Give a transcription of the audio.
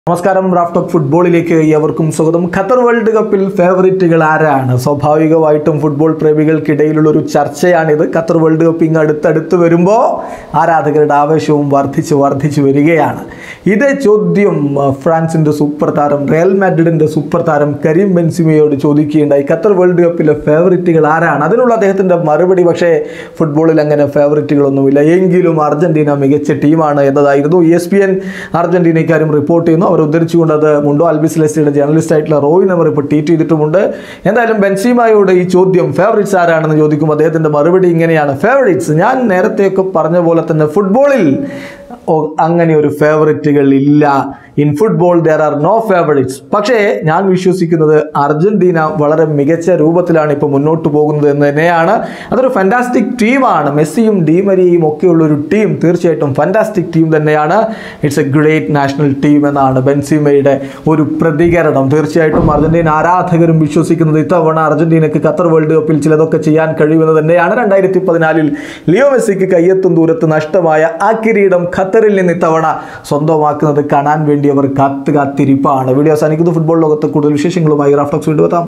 നമസ്കാരം Raf talk ഫുട്ബോളിലേക്ക് ഏവർക്കും സ്വാഗതം. ഖത്തർ വേൾഡ് കപ്പിൽ ഫേവറിറ്റുകൾ ആരാണ്? സ്വാഭാവികമായിട്ടും ഫുട്ബോൾ പ്രേമികൾക്കിടയിലുള്ള ഒരു ചർച്ചയാണിത്. ഖത്തർ വേൾഡ് കപ്പ് ഇങ്ങ് അടുത്തടുത്ത് വരുമ്പോൾ ആരാധകരുടെ ആവേശവും വർദ്ധിച്ചു വരികയാണ്. ഇതേ ചോദ്യം ഫ്രാൻസിൻ്റെ സൂപ്പർ താരം, റയൽ മാഡ്രിഡിൻ്റെ സൂപ്പർ താരം കരീം ബെൻസിമയോട് ചോദിക്കുകയുണ്ടായി. ഖത്തർ വേൾഡ് കപ്പിലെ ഫേവറിറ്റുകൾ ആരാണ്? അതിനുള്ള അദ്ദേഹത്തിൻ്റെ മറുപടി, പക്ഷേ ഫുട്ബോളിൽ അങ്ങനെ ഫേവറിറ്റുകളൊന്നുമില്ല, എങ്കിലും അർജൻറ്റീന മികച്ച ടീമാണ് എന്നതായിരുന്നു. ESPN അർജൻറ്റീനക്കാരും റിപ്പോർട്ട് ചെയ്യുന്നു. അവർ ഉദ്ധരിച്ചുകൊണ്ട് അത് മുണ്ടോ അൽബിസ്ലെസിയുടെ ജേർണലിസ്റ്റ് ആയിട്ടുള്ള റോയ് നമ്പർ ഇപ്പോൾ ട്വീറ്റ് ചെയ്തിട്ടുമുണ്ട്. എന്തായാലും ബെൻസീമയോട് ഈ ചോദ്യം ഫേവറിറ്റ്സ് ആരാണെന്ന് ചോദിക്കുമ്പോൾ അദ്ദേഹത്തിൻ്റെ മറുപടി ഇങ്ങനെയാണ്: ഫേവറിറ്റ്സ്, ഞാൻ നേരത്തെയൊക്കെ പറഞ്ഞ പോലെ തന്നെ ഫുട്ബോളിൽ അങ്ങനെ ഒരു ഫേവറിറ്റുകൾ ഇല്ല. In football there are no favourites. പക്ഷേ ഞാൻ വിശ്വസിക്കുന്നത് അർജൻറ്റീന വളരെ മികച്ച രൂപത്തിലാണ് ഇപ്പോൾ മുന്നോട്ട് പോകുന്നത് എന്ന് തന്നെയാണ്. അതൊരു ഫാന്റാസ്റ്റിക് ടീമാണ്. മെസ്സിയും ഡീമരിയയും ഒക്കെയുള്ളൊരു ടീം തീർച്ചയായിട്ടും ഫാന്റാസ്റ്റിക് ടീം തന്നെയാണ്. It's a great national team എന്നാണ് ബെൻസീമയുടെ ഒരു പ്രതികരണം. തീർച്ചയായിട്ടും അർജന്റീന ആരാധകരും വിശ്വസിക്കുന്നത് ഇത്തവണ അർജന്റീനയ്ക്ക് ഖത്തർ വേൾഡ് കപ്പിൽ ചിലതൊക്കെ ചെയ്യാൻ കഴിയുമെന്ന് തന്നെയാണ്. 2014 ലിയോ മെസ്സിക്ക് കയ്യെത്തും ദൂരത്ത് നഷ്ടമായ ആ കിരീടം ഖത്തറിൽ നിന്ന് ഇത്തവണ സ്വന്തമാക്കുന്നത് കാണാൻ വേണ്ടി അവർ കാത്തിരിപ്പാണ്. വീഡിയോ അവസാനിക്കുന്നു. ഫുട്ബോൾ ലോകത്ത് കൂടുതൽ വിശേഷങ്ങളുമായി റാഫ് ടോക്സ് വീണ്ടും എത്താം.